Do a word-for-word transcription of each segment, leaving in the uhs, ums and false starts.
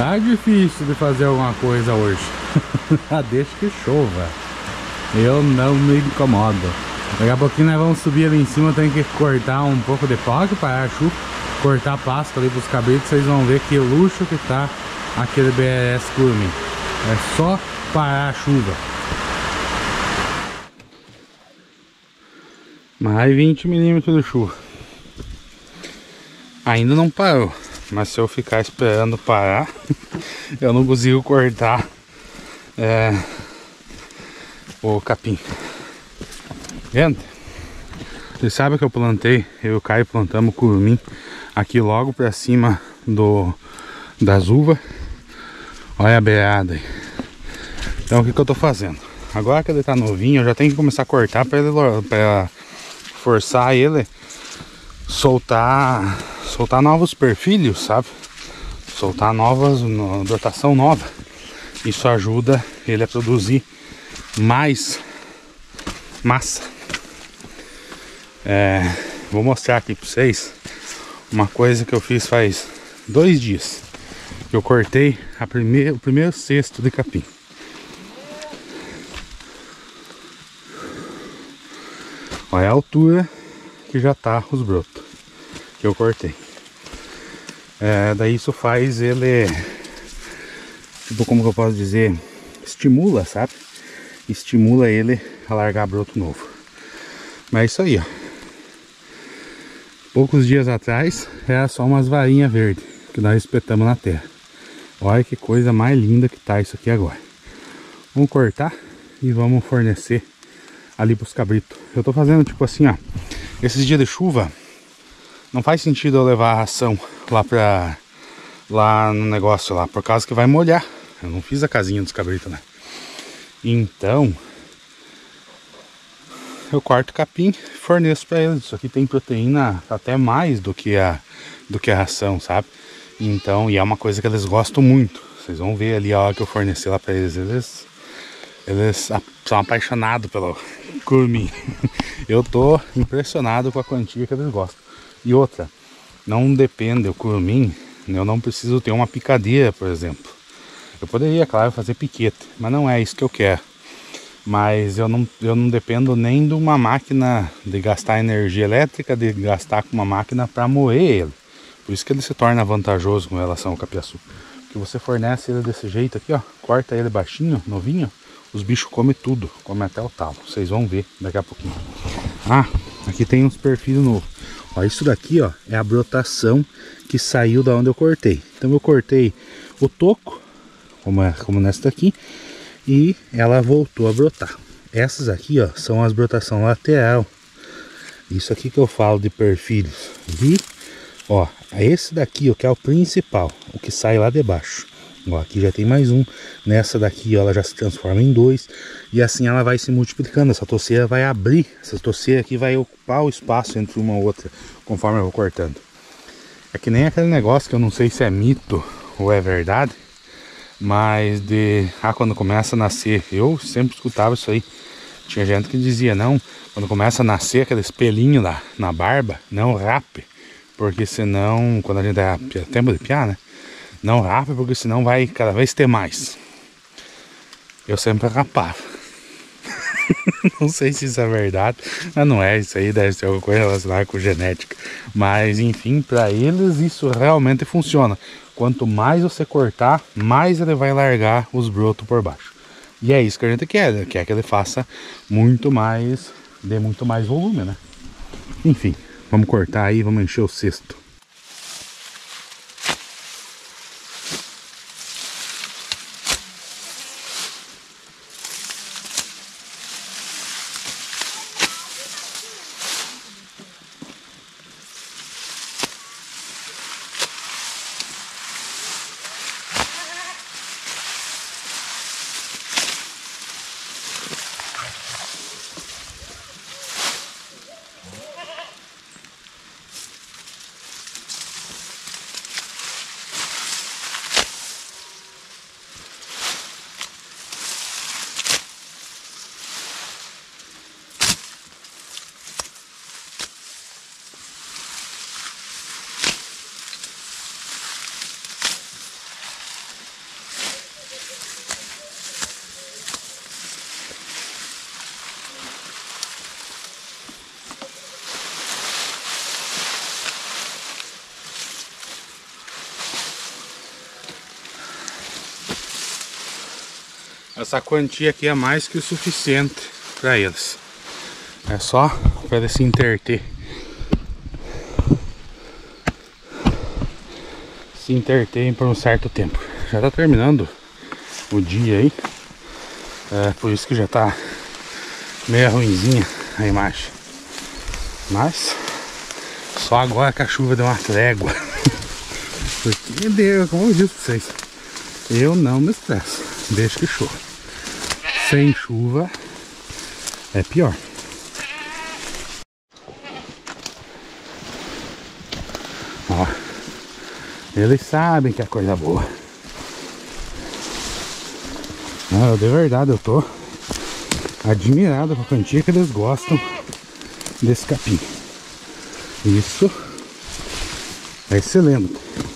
Tá difícil de fazer alguma coisa hoje. Deixa que chova. Eu não me incomodo. Daqui a pouquinho nós vamos subir ali em cima. Tem que cortar um pouco de pau aqui para a chuva. Cortar pasto ali pros cabritos. Vocês vão ver que luxo que tá aquele B R S Curmin. É só parar a chuva. Mais vinte milímetros de chuva. Ainda não parou. Mas se eu ficar esperando parar, eu não consigo cortar é, o capim. Gente, vocês sabem que eu plantei, eu e o Caio plantamos curumim aqui logo pra cima do, das uvas. Olha a beirada aí. Então o que, que eu tô fazendo? Agora que ele tá novinho, eu já tenho que começar a cortar pra, ele, pra forçar ele soltar, soltar novos perfilhos, sabe? Soltar novas, brotação nova. Isso ajuda ele a produzir mais massa. É, vou mostrar aqui pra vocês uma coisa que eu fiz faz dois dias. Eu cortei a primeir, o primeiro cesto de capim. Olha a altura que já tá os brotos que eu cortei. É, daí isso faz ele, tipo, como que eu posso dizer, estimula, sabe? Estimula ele a largar broto novo. Mas é isso aí, ó. Poucos dias atrás era só umas varinhas verdes que nós espetamos na terra. Olha que coisa mais linda que tá isso aqui agora. Vamos cortar e vamos fornecer ali pros cabritos. Eu tô fazendo tipo assim, ó. Esses dias de chuva não faz sentido eu levar a ração lá pra lá no negócio lá, por causa que vai molhar. Eu não fiz a casinha dos cabritos, né? Então eu corto capim e forneço pra eles. Isso aqui tem proteína até mais do que a do que a ração, sabe? Então, e é uma coisa que eles gostam muito. Vocês vão ver ali a hora que eu fornecer lá pra eles. Eles, eles são apaixonados pelo curumim. Eu tô impressionado com a quantia que eles gostam. E outra, não depende o curumim, eu não preciso ter uma picadeira, por exemplo. Eu poderia, claro, fazer piquete, mas não é isso que eu quero. Mas eu não, eu não dependo nem de uma máquina, de gastar energia elétrica, de gastar com uma máquina para moer ele. Por isso que ele se torna vantajoso com relação ao capiaçu. Porque você fornece ele desse jeito aqui, ó, corta ele baixinho, novinho, os bichos comem tudo, comem até o talo. Vocês vão ver daqui a pouquinho. Ah, aqui tem uns perfis novos. Ó, isso daqui, ó, é a brotação que saiu da onde eu cortei. Então eu cortei o toco, como, é, como nessa daqui, e ela voltou a brotar. Essas aqui, ó, são as brotação lateral. Isso aqui que eu falo de perfilhos. E, ó, esse daqui, ó, que é o principal, o que sai lá de baixo. Ó, aqui já tem mais um. Nessa daqui, ó, ela já se transforma em dois. E assim ela vai se multiplicando. Essa toceira vai abrir. Essa toceira aqui vai ocupar o espaço entre uma e outra, conforme eu vou cortando. É que nem aquele negócio que eu não sei se é mito ou é verdade. Mas de... Ah, quando começa a nascer... Eu sempre escutava isso aí. Tinha gente que dizia, não, quando começa a nascer aquele espelhinho lá na barba, não rape. Porque senão, quando a gente é tempo de piar, né? Não rape, porque senão vai cada vez ter mais. Eu sempre rapava. Não sei se isso é verdade, mas não é. Isso aí deve ser alguma coisa relacionada com genética. Mas enfim, para eles isso realmente funciona. Quanto mais você cortar, mais ele vai largar os brotos por baixo. E é isso que a gente quer, né? Quer que ele faça muito mais, dê muito mais volume, né? Enfim, vamos cortar aí, vamos encher o cesto. Essa quantia aqui é mais que o suficiente para eles. É só para eles se interter. Se interterem por um certo tempo. Já tá terminando o dia aí. É por isso que já tá meio ruinzinha a imagem. Mas só agora que a chuva deu uma trégua. Porque deu, como eu disse pra vocês, eu não me estresso, deixa que chova. Sem chuva é pior. Ó, eles sabem que é coisa boa. Não, eu de verdade eu tô admirado com a quantia que eles gostam desse capim. Isso é excelente.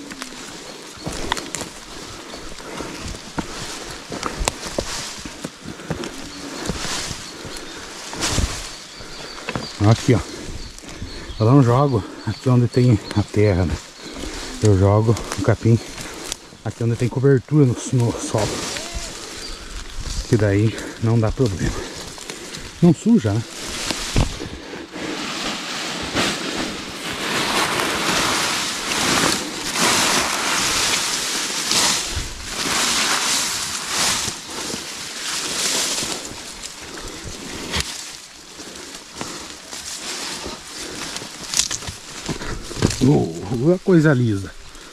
Aqui, ó. Eu não jogo aqui onde tem a terra, né? Eu jogo o capim aqui onde tem cobertura no, no solo. Que daí não dá problema. Não suja, né? Oh, a coisa lisa.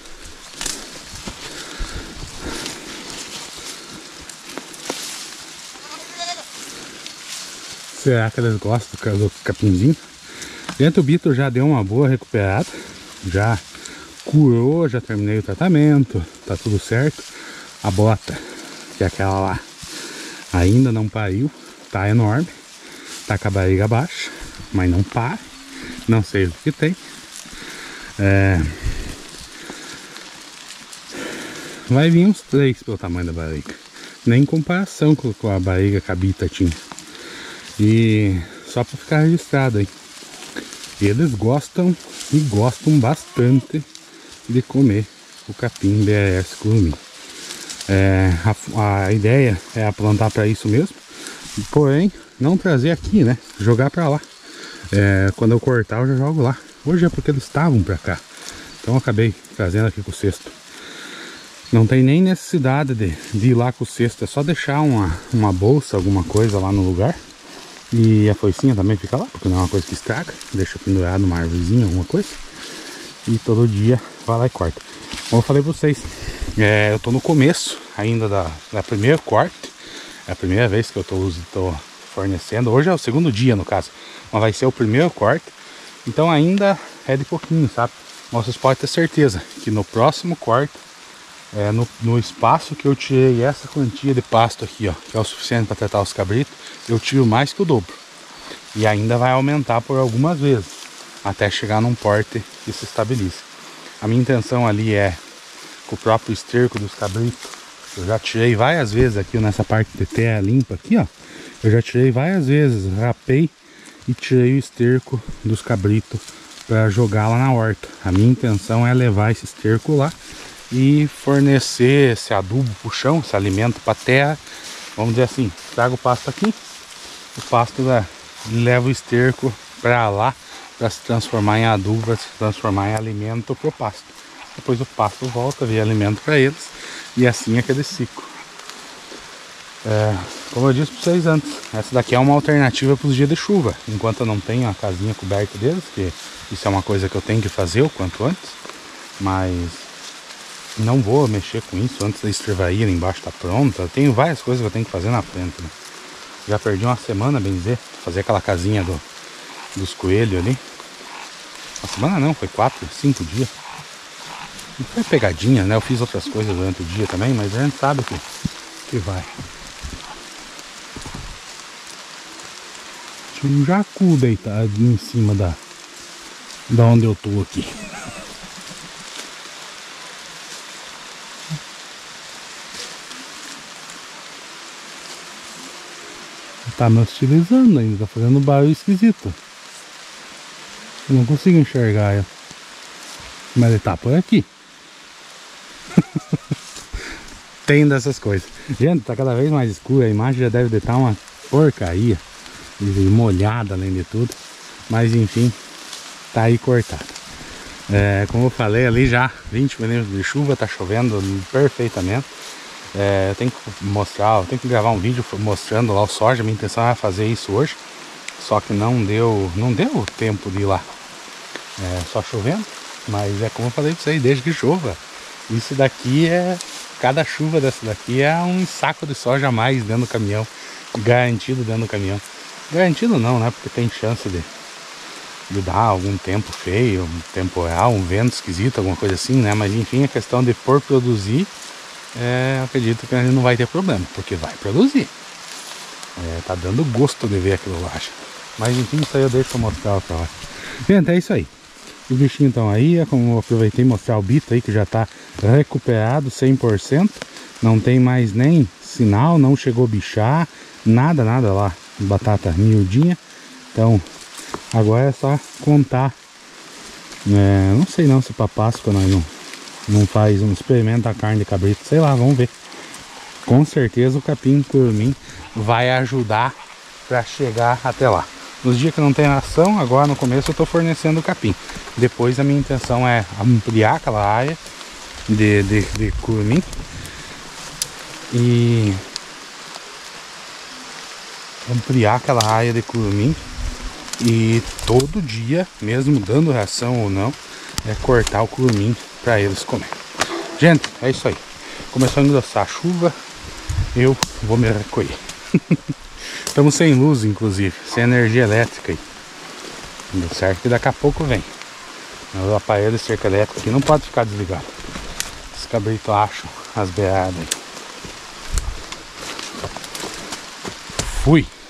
Será que eles gostam do capinzinho? Dentro o Bito já deu uma boa recuperada. Já curou, já terminei o tratamento. Tá tudo certo. A bota, que é aquela lá, ainda não pariu. Tá enorme. Tá com a barriga baixa, mas não para. Não sei o que tem. É... Vai vir uns três pelo tamanho da barriga. Nem em comparação com a barriga que a Bita tinha. E só para ficar registrado aí. Eles gostam e gostam bastante de comer o capim B R S curumim. É, a, a ideia é plantar para isso mesmo. Porém, não trazer aqui, né? Jogar para lá. É, quando eu cortar eu já jogo lá. Hoje é porque eles estavam pra cá. Então eu acabei trazendo aqui com o cesto. Não tem nem necessidade de, de ir lá com o cesto. É só deixar uma, uma bolsa, alguma coisa lá no lugar. E a foicinha também fica lá, porque não é uma coisa que estraga. Deixa pendurado numa árvorezinha, alguma coisa. E todo dia vai lá e corta. Como eu falei pra vocês, é, eu tô no começo ainda da, da primeira corte. É a primeira vez que eu tô, tô fornecendo. Hoje é o segundo dia, no caso. Mas vai ser o primeiro corte. Então ainda é de pouquinho, sabe? Mas vocês podem ter certeza que no próximo corte, é, no, no espaço que eu tirei essa quantia de pasto aqui, ó, que é o suficiente para tratar os cabritos, eu tiro mais que o dobro. E ainda vai aumentar por algumas vezes, até chegar num porte que se estabilize. A minha intenção ali é, com o próprio esterco dos cabritos, eu já tirei várias vezes aqui nessa parte de terra limpa aqui, ó. Eu já tirei várias vezes, rapei e tirei o esterco dos cabritos para jogar lá na horta. A minha intenção é levar esse esterco lá e fornecer esse adubo pro chão, esse alimento para terra. Vamos dizer assim, trago o pasto aqui, o pasto da, leva o esterco para lá para se transformar em adubo, para se transformar em alimento pro pasto. Depois o pasto volta, vem alimento para eles e assim é aquele ciclo. É, como eu disse para vocês antes, essa daqui é uma alternativa para os dias de chuva. Enquanto eu não tenho a casinha coberta deles, que isso é uma coisa que eu tenho que fazer o quanto antes. Mas não vou mexer com isso antes da estrivaria embaixo tá pronta. Eu tenho várias coisas que eu tenho que fazer na frente, né? Já perdi uma semana, bem dizer, fazer aquela casinha do, dos coelhos ali. Uma semana não, foi quatro, cinco dias. Não foi pegadinha, né? Eu fiz outras coisas durante o dia também, mas a gente sabe que, que vai. Tinha um jacu deitado em cima da, da onde eu tô aqui. Tá me hostilizando ainda, tá fazendo um barulho esquisito. Eu não consigo enxergar ele. Mas ele tá por aqui. tem dessas coisas. Gente, tá cada vez mais escuro, a imagem já deve estar uma porcaria, e molhada além de tudo, mas enfim, tá aí cortado. É, como eu falei ali já, vinte milímetros de chuva, tá chovendo perfeitamente. É, eu tenho que mostrar, eu tenho que gravar um vídeo mostrando lá o soja, minha intenção era fazer isso hoje, só que não deu, não deu tempo de ir lá, é, só chovendo, mas é como eu falei pra vocês, desde que chova, isso daqui é, cada chuva dessa daqui é um saco de soja a mais dentro do caminhão, garantido dentro do caminhão, garantido não, né, porque tem chance de, de dar algum tempo feio, um tempo real, um vento esquisito, alguma coisa assim, né, mas enfim, a questão de por produzir, É, acredito que a gente não vai ter problema, porque vai produzir. É, tá dando gosto de ver aquilo lá. Mas enfim, isso aí eu deixo pra mostrar pra lá. Gente, é isso aí. Os bichinhos estão aí, é como eu aproveitei mostrar o bito aí, que já tá recuperado cem por cento. Não tem mais nem sinal, não chegou a bichar, nada, nada lá. Batata miudinha. Então, agora é só contar. É, não sei não se pra Páscoa nós não... não faz um experimento da carne de cabrito, sei lá, vamos ver. Com certeza o capim curumim vai ajudar para chegar até lá. Nos dias que não tem ração, agora no começo eu estou fornecendo o capim. Depois a minha intenção é ampliar aquela área de, de, de curumim e ampliar aquela área de curumim e todo dia, mesmo dando ração ou não, é cortar o curumim para eles comer. Gente, é isso aí. Começou a engrossar a chuva, eu vou me recolher. Estamos sem luz, inclusive, sem energia elétrica aí. Deu certo que daqui a pouco vem. O aparelho de cerca elétrica aqui não pode ficar desligado. Os cabritos acham as beadas aí. Fui!